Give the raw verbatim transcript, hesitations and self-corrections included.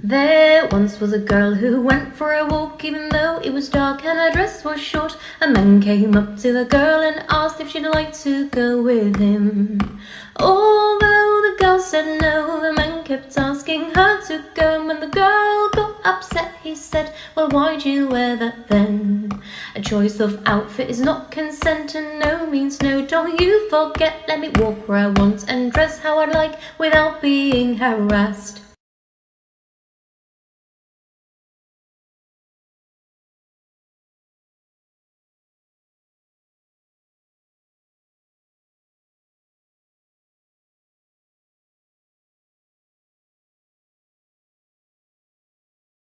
There once was a girl who went for a walk even though it was dark and her dress was short. A man came up to the girl and asked if she'd like to go with him. Although the girl said no, the man kept asking her to go, and when the girl got upset he said, well, why'd you wear that then? A choice of outfit is not consent, and no means no, don't you forget. Let me walk where I want and dress how I like without being harassed.